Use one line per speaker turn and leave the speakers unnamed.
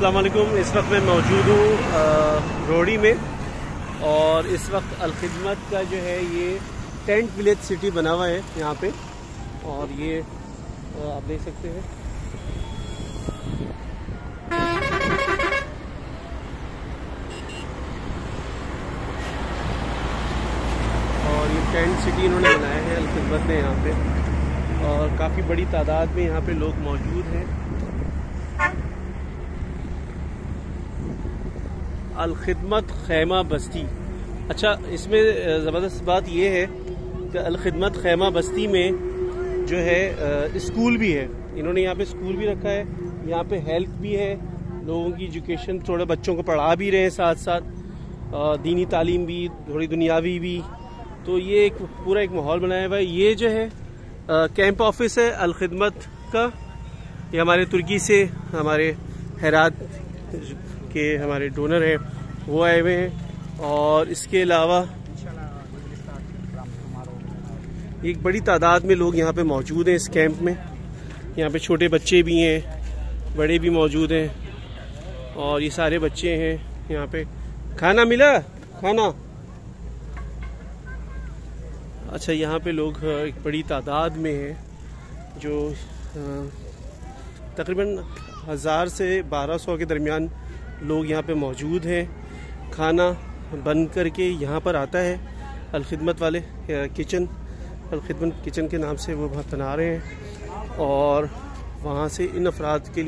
अस्सलाम वालेकुम। इस वक्त मैं मौजूद हूँ रोड़ी में और इस वक्त अल-खिदमत का जो है ये टेंट विलेज सिटी बना हुआ है यहाँ पे, और ये आप देख सकते हैं। और ये टेंट सिटी इन्होंने बनाया है अल-खिदमत ने यहाँ पे, और काफ़ी बड़ी तादाद में यहाँ पे लोग मौजूद हैं। अल-खिदमत खैमा बस्ती। अच्छा, इसमें ज़बरदस्त बात यह है कि अल-खिदमत खैमा बस्ती में जो है स्कूल भी है। इन्होंने यहाँ पे स्कूल भी रखा है, यहाँ पे हेल्थ भी है, लोगों की एजुकेशन, थोड़े बच्चों को पढ़ा भी रहे हैं, साथ साथ दीनी तालीम भी, थोड़ी दुनियावी भी। तो ये एक पूरा एक माहौल बनाया हुआ है। ये जो है कैंप ऑफिस है अल-खिदमत का। ये हमारे तुर्की से हमारे हेरात के हमारे डोनर हैं, वो आए हुए हैं। और इसके अलावा एक बड़ी तादाद में लोग यहाँ पे मौजूद हैं इस कैंप में। यहाँ पे छोटे बच्चे भी हैं, बड़े भी मौजूद हैं, और ये सारे बच्चे हैं यहाँ पे। खाना मिला? खाना अच्छा, यहाँ पे लोग एक बड़ी तादाद में हैं, जो तकरीबन 1000 से 1200 के दरमियान लोग यहाँ पे मौजूद हैं। खाना बन करके यहाँ पर आता है अल-खिदमत वाले किचन, अल-खिदमत किचन के नाम से वो बना रहे हैं, और वहाँ से इन अफराद के